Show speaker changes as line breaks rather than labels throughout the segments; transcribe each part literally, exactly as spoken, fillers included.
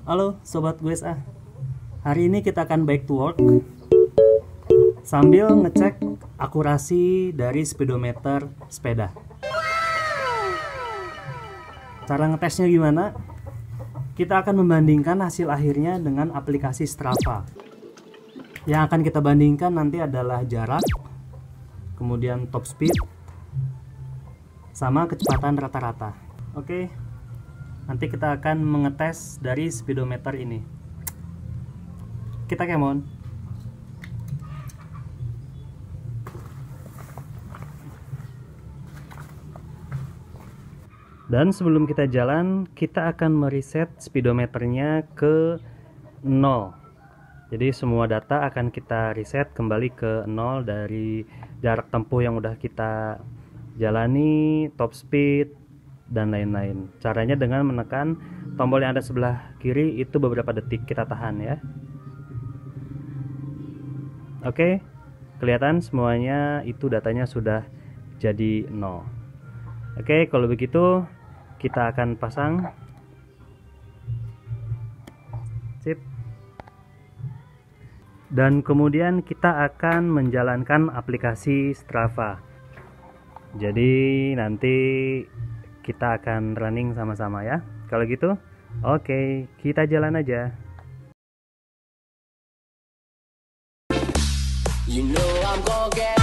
Halo Sobat Gue S A. Hari ini kita akan back to work sambil ngecek akurasi dari speedometer sepeda. Cara ngetesnya gimana? Kita akan membandingkan hasil akhirnya dengan aplikasi Strava. Yang akan kita bandingkan nanti adalah jarak, kemudian top speed, sama kecepatan rata-rata. Oke, nanti kita akan mengetes dari speedometer ini. Kita kemon. Dan sebelum kita jalan, kita akan mereset speedometernya ke nol. Jadi semua data akan kita reset kembali ke nol dari jarak tempuh yang udah kita jalani, top speed, dan lain-lain. Caranya dengan menekan tombol yang ada sebelah kiri itu beberapa detik, kita tahan ya. Oke, kelihatan semuanya itu datanya sudah jadi nol. Oke, kalau begitu kita akan pasang. Sip. Dan kemudian kita akan menjalankan aplikasi Strava. Jadi nanti kita akan running sama-sama ya. Kalau gitu, oke, kita jalan aja. You know I'm gonna get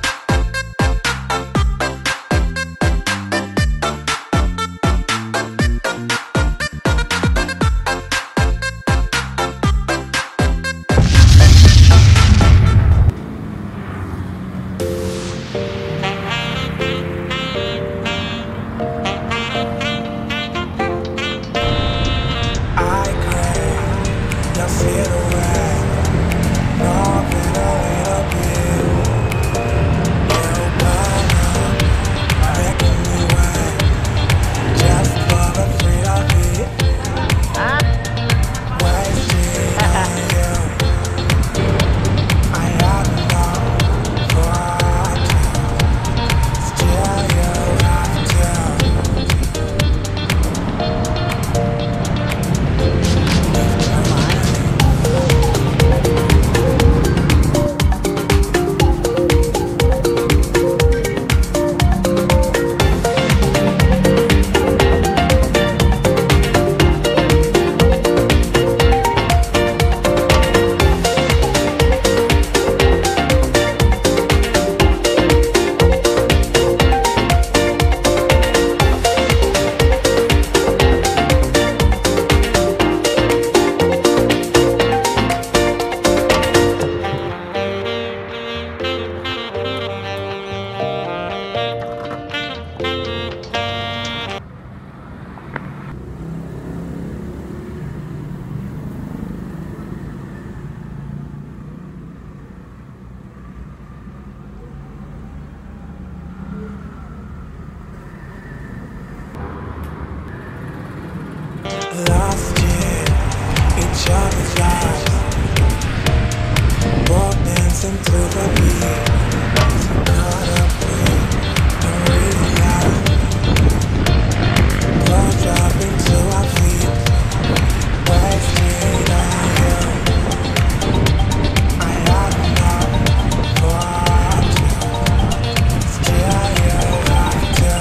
lost in each other's lives, both dancing to the beat, caught up in the real close up into our feet, wasted on you. I have enough for two, still you have to.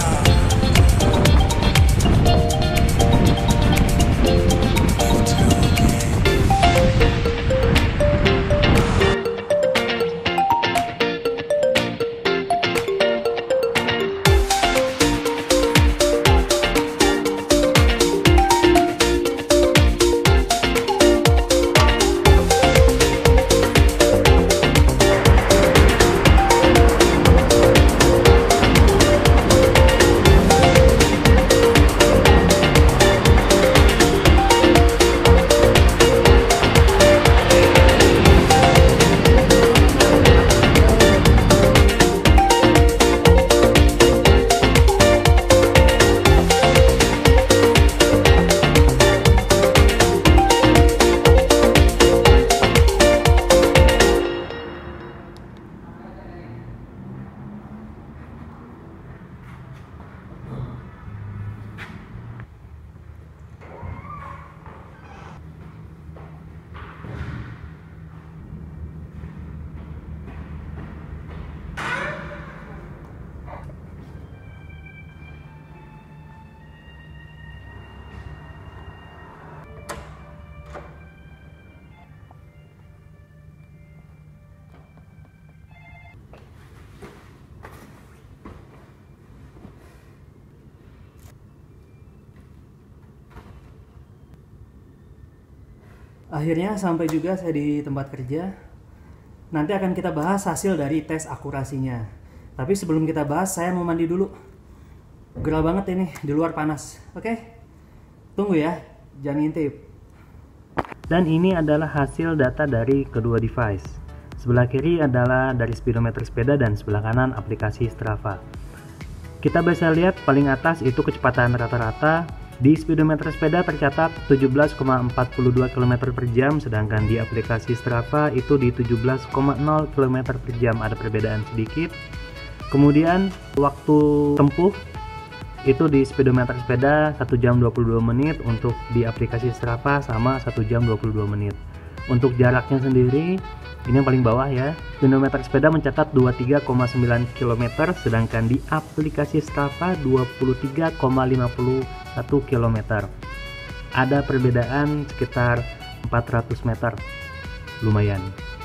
Akhirnya sampai juga saya di tempat kerja. Nanti akan kita bahas hasil dari tes akurasinya. Tapi sebelum kita bahas, saya mau mandi dulu. Gerah banget ini, di luar panas. Oke? Tunggu ya, jangan ngintip. Dan ini adalah hasil data dari kedua device. Sebelah kiri adalah dari speedometer sepeda dan sebelah kanan aplikasi Strava. Kita bisa lihat paling atas itu kecepatan rata-rata. Di speedometer sepeda tercatat tujuh belas koma empat dua kilometer per jam, sedangkan di aplikasi Strava itu di tujuh belas koma nol kilometer per jam, ada perbedaan sedikit. Kemudian waktu tempuh itu di speedometer sepeda satu jam dua puluh dua menit, untuk di aplikasi Strava sama satu jam dua puluh dua menit. Untuk jaraknya sendiri, ini yang paling bawah ya, speedometer sepeda mencatat dua puluh tiga koma sembilan kilometer, sedangkan di aplikasi Strava dua puluh tiga koma lima satu kilometer. Ada perbedaan sekitar empat ratus meter, lumayan.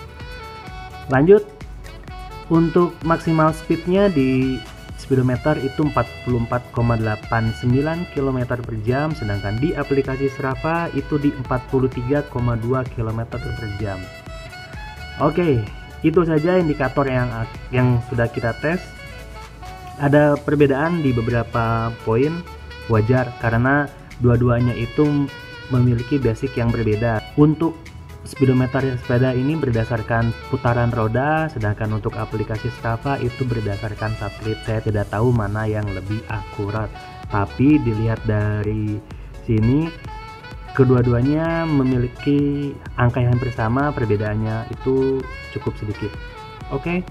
Lanjut, untuk maksimal speednya di speedometer itu empat puluh empat koma delapan sembilan kilometer per jam, sedangkan di aplikasi Strava itu di empat puluh tiga koma dua kilometer per jam. Oke, itu saja indikator yang yang sudah kita tes. Ada perbedaan di beberapa poin, wajar karena dua-duanya itu memiliki basic yang berbeda. Untuk speedometer sepeda ini berdasarkan putaran roda, sedangkan untuk aplikasi Strava itu berdasarkan satelit. Saya tidak tahu mana yang lebih akurat, tapi dilihat dari sini kedua-duanya memiliki angka yang hampir sama, perbedaannya itu cukup sedikit. Oke,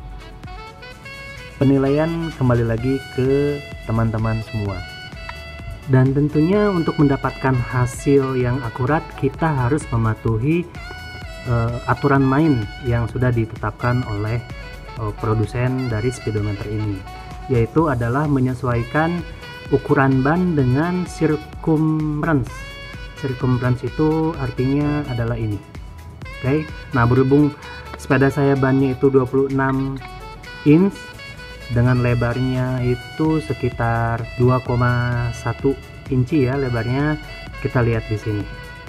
penilaian kembali lagi ke teman-teman semua. Dan tentunya untuk mendapatkan hasil yang akurat, kita harus mematuhi uh, aturan main yang sudah ditetapkan oleh uh, produsen dari speedometer ini, yaitu adalah menyesuaikan ukuran ban dengan circumference. Circumference itu artinya adalah ini. Oke, nah berhubung sepeda saya bannya itu dua puluh enam inch dengan lebarnya itu sekitar dua koma satu inci ya lebarnya, kita lihat di sini.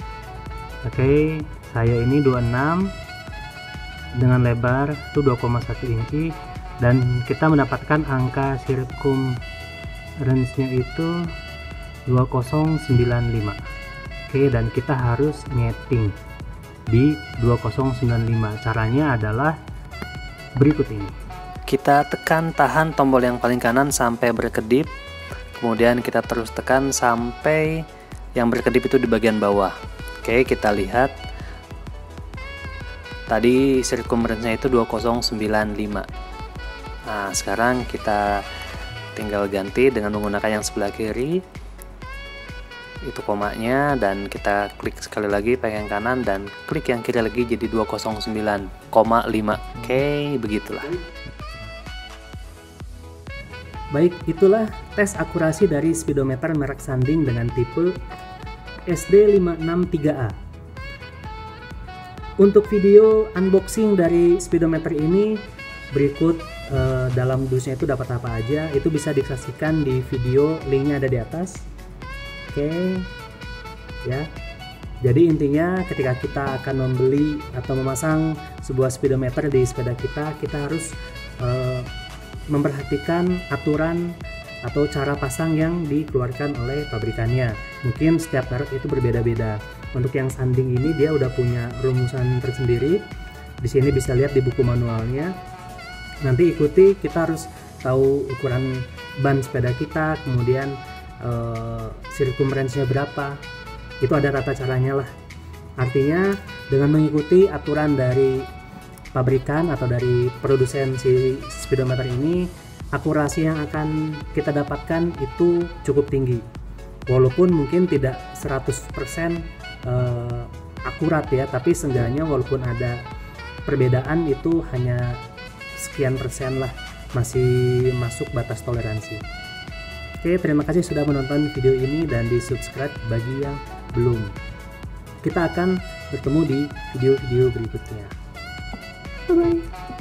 Oke, saya ini dua puluh enam dengan lebar itu dua koma satu inci, dan kita mendapatkan angka circumference-nya itu dua nol sembilan lima. Oke, dan kita harus nyeting di dua nol sembilan lima. Caranya adalah berikut ini. Kita tekan tahan tombol yang paling kanan sampai berkedip, kemudian kita terus tekan sampai yang berkedip itu di bagian bawah. Oke, kita lihat tadi circumference-nya itu dua nol sembilan lima. Nah, sekarang kita tinggal ganti dengan menggunakan yang sebelah kiri, itu komanya, dan kita klik sekali lagi pakai yang kanan dan klik yang kiri lagi jadi dua nol sembilan koma lima. Oke, begitulah. Baik, itulah tes akurasi dari speedometer merek Sanding dengan tipe S D lima enam tiga A. Untuk video unboxing dari speedometer ini berikut, eh, dalam dusnya itu dapat apa aja, itu bisa disaksikan di video, linknya ada di atas. Oke, ya. Jadi intinya ketika kita akan membeli atau memasang sebuah speedometer di sepeda kita, kita harus uh, memperhatikan aturan atau cara pasang yang dikeluarkan oleh pabrikannya. Mungkin setiap merek itu berbeda-beda. Untuk yang Sanding ini dia udah punya rumusan tersendiri. Di sini bisa lihat di buku manualnya. Nanti ikuti, kita harus tahu ukuran ban sepeda kita, kemudian Uh, circumference-nya berapa, itu ada tata caranya lah. Artinya dengan mengikuti aturan dari pabrikan atau dari produsen si speedometer ini, akurasi yang akan kita dapatkan itu cukup tinggi, walaupun mungkin tidak seratus persen uh, akurat ya, tapi seenggaknya walaupun ada perbedaan itu hanya sekian persen lah, masih masuk batas toleransi. Oke, terima kasih sudah menonton video ini dan di subscribe bagi yang belum. Kita akan bertemu di video-video berikutnya. Bye bye.